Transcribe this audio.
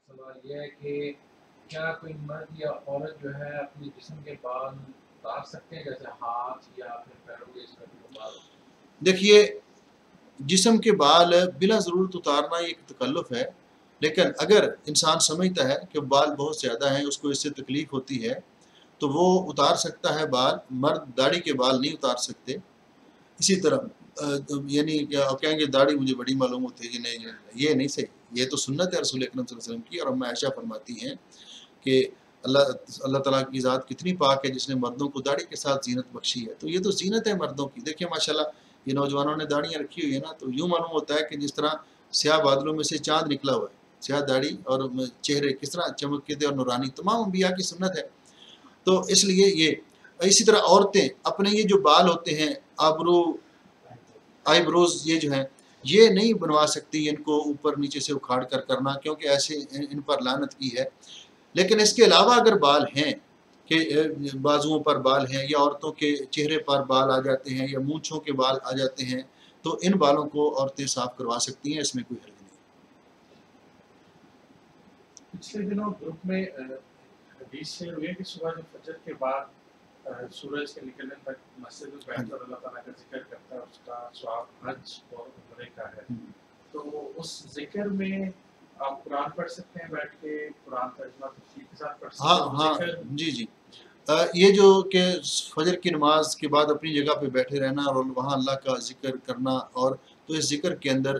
सवाल ये है कि क्या कोई मर्द या औरत जो है अपने जिस्म के बाल उतार सकते हैं, जैसे हाथ या फिर पैरों के इस तरह के बाल? देखिए, जिस्म के बाल बिला ज़रूरत उतारना एक तकल्लुफ़ है, लेकिन अगर इंसान समझता है कि बाल बहुत ज़्यादा हैं, उसको इससे तकलीफ़ होती है, तो वो उतार सकता है बाल। मर्द दाढ़ी के बाल नहीं उतार सकते। इसी तरह यानी क्या कहेंगे दाढ़ी मुझे बड़ी मालूम होती है कि नहीं, ये नहीं सही, ये तो सुन्नत है रसूल अकरम सल्लल्लाहु अलैहि वसल्लम की। और अम्मा आयशा फरमाती हैं कि अल्लाह अल्लाह ताला की ज़ात कितनी पाक है जिसने मर्दों को दाढ़ी के साथ ज़ीनत बख्शी है। तो ये तो ज़ीनत है मर्दों की। देखिए माशाल्लाह ये नौजवानों ने दाढ़ियाँ रखी हुई है ना, तो यूँ मालूम होता है कि जिस तरह स्याह बादलों में से चाँद निकला हुआ है। स्याह दाढ़ी और चेहरे किस तरह चमकते थे और नूरानी, तमाम अंबिया की सुन्नत है। तो इसलिए ये इसी तरह औरतें अपने ये जो बाल होते हैं, आबरू आईब्रोज ये जो हैं, ये नहीं बनवा सकती, इनको ऊपर नीचे से उखाड़ कर करना, क्योंकि ऐसे इन पर लानत की है। लेकिन इसके अलावा अगर बाल हैं कि बाजुओं पर बाल हैं या औरतों के चेहरे पर बाल आ जाते हैं या मूंछों के बाल आ जाते हैं, तो इन बालों को औरतें साफ करवा सकती हैं, इसमें कोई हर्ज नहीं। पिछले दिनों ग्रुप में हदीस से हुई है कि सुबह जब फजर के बाद सूरज के निकलने तक मस्जिद में बैठकर अल्लाह ताला का जिक्र करता है, उसका स्वाब हज और उम्रे का है। तो उस जिक्र में आप कुरान पढ़ सकते हैं बैठ के, कुरान तर्जुमा तफसीर के साथ पढ़ सकते हैं। हाँ जी जी। ये जो कि फजर की नमाज के बाद अपनी जगह पे बैठे रहना और वहाँ अल्लाह का जिक्र करना, और तो इस जिक्र के अंदर